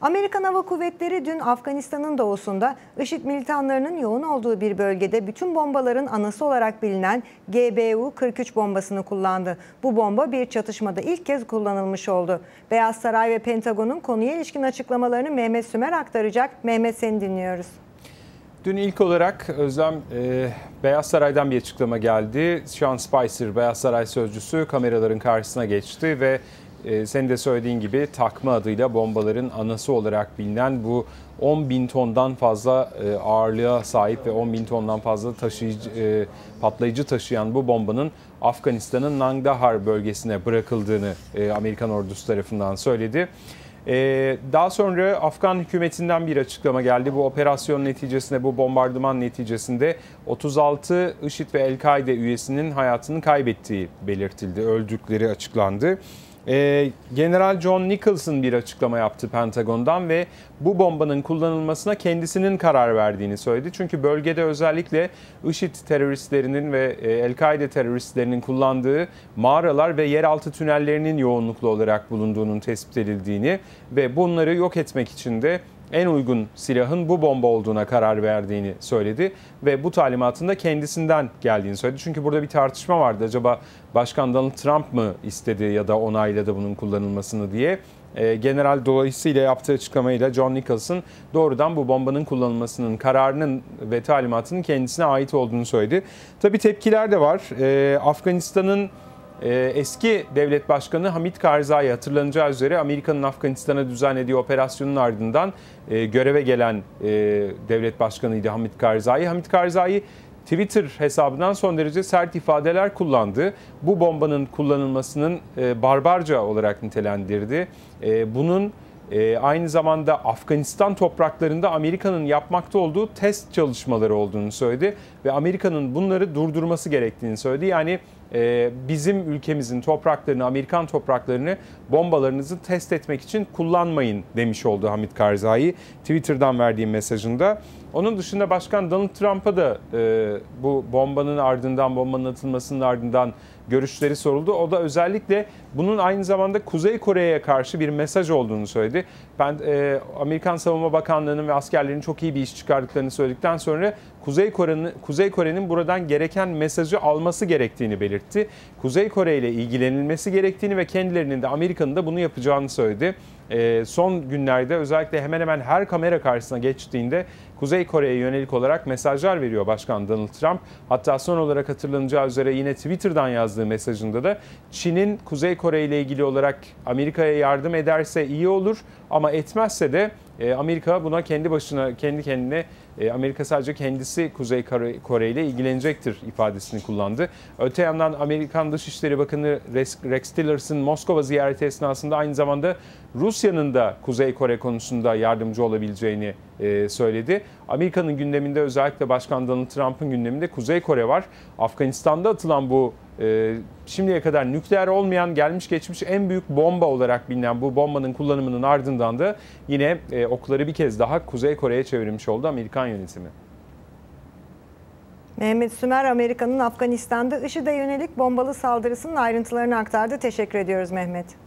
Amerikan Hava Kuvvetleri dün Afganistan'ın doğusunda IŞİD militanlarının yoğun olduğu bir bölgede bütün bombaların anası olarak bilinen GBU-43 bombasını kullandı. Bu bomba bir çatışmada ilk kez kullanılmış oldu. Beyaz Saray ve Pentagon'un konuya ilişkin açıklamalarını Mehmet Sümer aktaracak. Mehmet, seni dinliyoruz. Dün ilk olarak Özlem, Beyaz Saray'dan bir açıklama geldi. Sean Spicer, Beyaz Saray sözcüsü, kameraların karşısına geçti ve senin de söylediğin gibi takma adıyla bombaların anası olarak bilinen bu 10.000 tondan fazla ağırlığa sahip ve 10.000 tondan fazla patlayıcı taşıyan bu bombanın Afganistan'ın Nangarhar bölgesine bırakıldığını Amerikan ordusu tarafından söyledi. Daha sonra Afgan hükümetinden bir açıklama geldi. Bu operasyon neticesinde, bu bombardıman neticesinde 36 IŞİD ve El-Kaide üyesinin hayatını kaybettiği belirtildi, öldükleri açıklandı. General John Nicholson bir açıklama yaptı Pentagon'dan ve bu bombanın kullanılmasına kendisinin karar verdiğini söyledi. Çünkü bölgede özellikle IŞİD teröristlerinin ve El-Kaide teröristlerinin kullandığı mağaralar ve yeraltı tünellerinin yoğunluklu olarak bulunduğunun tespit edildiğini ve bunları yok etmek için de en uygun silahın bu bomba olduğuna karar verdiğini söyledi ve bu talimatın da kendisinden geldiğini söyledi. Çünkü burada bir tartışma vardı. Acaba Başkan Donald Trump mı istedi ya da onayladı bunun kullanılmasını diye. General dolayısıyla yaptığı açıklamayla John Nicholson doğrudan bu bombanın kullanılmasının kararının ve talimatının kendisine ait olduğunu söyledi. Tabii tepkiler de var. Afganistan'ın eski devlet başkanı Hamid Karzai, hatırlanacağı üzere Amerika'nın Afganistan'a düzenlediği operasyonun ardından göreve gelen devlet başkanıydı Hamid Karzai. Hamid Karzai Twitter hesabından son derece sert ifadeler kullandı. Bu bombanın kullanılmasının barbarca olarak nitelendirdi. Bunun aynı zamanda Afganistan topraklarında Amerika'nın yapmakta olduğu test çalışmaları olduğunu söyledi ve Amerika'nın bunları durdurması gerektiğini söyledi. Yani bizim ülkemizin topraklarını, Amerikan topraklarını bombalarınızı test etmek için kullanmayın demiş oldu Hamid Karzai Twitter'dan verdiği mesajında. Onun dışında Başkan Donald Trump'a da bu bombanın ardından, bombanın atılmasının ardından görüşleri soruldu. O da özellikle bunun aynı zamanda Kuzey Kore'ye karşı bir mesaj olduğunu söyledi. Ben Amerikan Savunma Bakanlığı'nın ve askerlerinin çok iyi bir iş çıkardıklarını söyledikten sonra Kuzey Kore'nin buradan gereken mesajı alması gerektiğini belirtti. Kuzey Kore ile ilgilenilmesi gerektiğini ve kendilerinin de Amerika'nın da bunu yapacağını söyledi. Son günlerde özellikle hemen hemen her kamera karşısına geçtiğinde Kuzey Kore'ye yönelik olarak mesajlar veriyor Başkan Donald Trump. Hatta son olarak hatırlanacağı üzere yine Twitter'dan yazdığı mesajında da Çin'in Kuzey Kore ile ilgili olarak Amerika'ya yardım ederse iyi olur ama etmezse de Amerika buna kendi kendine Amerika sadece kendisi Kuzey Kore ile ilgilenecektir ifadesini kullandı. Öte yandan Amerikan Dışişleri Bakanı Rex Tillerson Moskova ziyareti esnasında aynı zamanda Rusya'nın da Kuzey Kore konusunda yardımcı olabileceğini söyledi. Amerika'nın gündeminde, özellikle Başkan Donald Trump'ın gündeminde Kuzey Kore var. Afganistan'da atılan bu şimdiye kadar nükleer olmayan, gelmiş geçmiş en büyük bomba olarak bilinen bu bombanın kullanımının ardından da yine okları bir kez daha Kuzey Kore'ye çevirmiş oldu Amerikan yönetimi. Mehmet Sümer, Amerika'nın Afganistan'da IŞİD'e yönelik bombalı saldırısının ayrıntılarını aktardı. Teşekkür ediyoruz Mehmet.